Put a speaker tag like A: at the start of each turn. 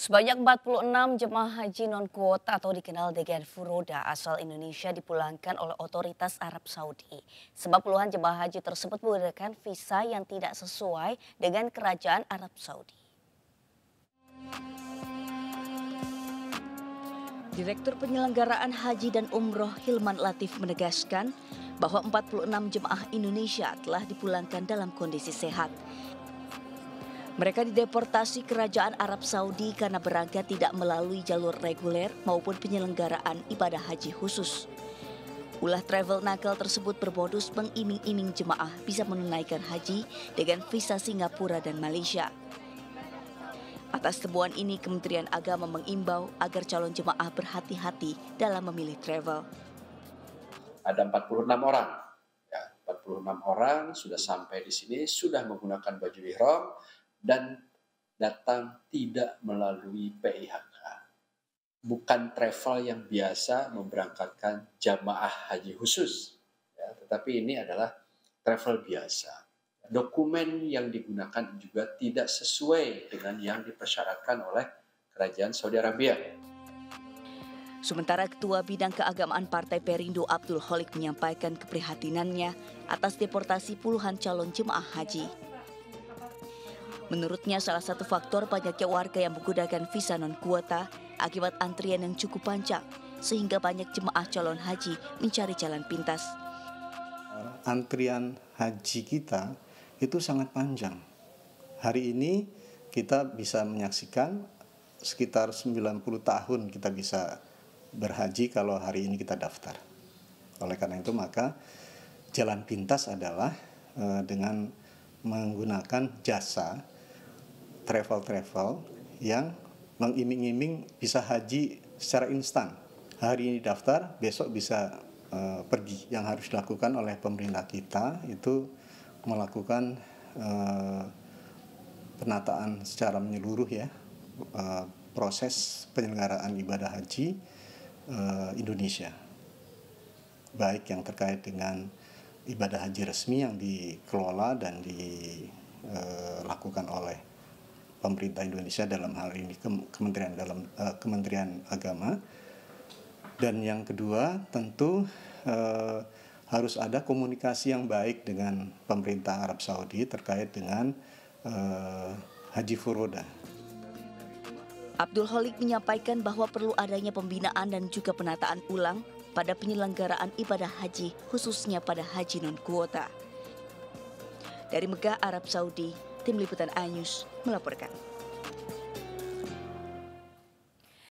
A: Sebanyak 46 jemaah haji non-kuota atau dikenal dengan furoda asal Indonesia dipulangkan oleh otoritas Arab Saudi. Sebab puluhan jemaah haji tersebut menggunakan visa yang tidak sesuai dengan kerajaan Arab Saudi. Direktur Penyelenggaraan Haji dan Umroh Hilman Latif menegaskan bahwa 46 jemaah Indonesia telah dipulangkan dalam kondisi sehat. Mereka dideportasi kerajaan Arab Saudi karena berangkat tidak melalui jalur reguler maupun penyelenggaraan ibadah haji khusus. Ulah travel nakal tersebut bermodus mengiming-iming jemaah bisa menunaikan haji dengan visa Singapura dan Malaysia. Atas temuan ini, Kementerian Agama mengimbau agar calon jemaah berhati-hati dalam memilih travel.
B: Ada 46 orang. 46 orang sudah sampai di sini, sudah menggunakan baju ihram dan datang tidak melalui PIHK. Bukan travel yang biasa memberangkatkan jamaah haji khusus, tetapi ini adalah travel biasa. Dokumen yang digunakan juga tidak sesuai dengan yang dipersyaratkan oleh Kerajaan Saudi Arabia.
A: Sementara Ketua Bidang Keagamaan Partai Perindo Abdul Kholik menyampaikan keprihatinannya atas deportasi puluhan calon jemaah haji. Menurutnya salah satu faktor banyaknya warga yang menggunakan visa non-kuota akibat antrian yang cukup panjang sehingga banyak jemaah calon haji mencari jalan pintas.
C: Antrian haji kita itu sangat panjang. Hari ini kita bisa menyaksikan sekitar 90 tahun kita bisa berhaji kalau hari ini kita daftar. Oleh karena itu maka jalan pintas adalah dengan menggunakan jasa travel yang mengiming-iming bisa haji secara instan. Hari ini daftar, besok bisa pergi. Yang harus dilakukan oleh pemerintah kita itu melakukan penataan secara menyeluruh proses penyelenggaraan ibadah haji Indonesia. Baik yang terkait dengan ibadah haji resmi yang dikelola dan dilakukan oleh pemerintah Indonesia dalam hal ini Kementerian Agama, dan yang kedua tentu harus ada komunikasi yang baik dengan pemerintah Arab Saudi terkait dengan haji furoda.
A: Abdul Kholik menyampaikan bahwa perlu adanya pembinaan dan juga penataan ulang pada penyelenggaraan ibadah haji khususnya pada haji non-kuota. Dari Mekah, Arab Saudi, Tim Liputan iNews melaporkan.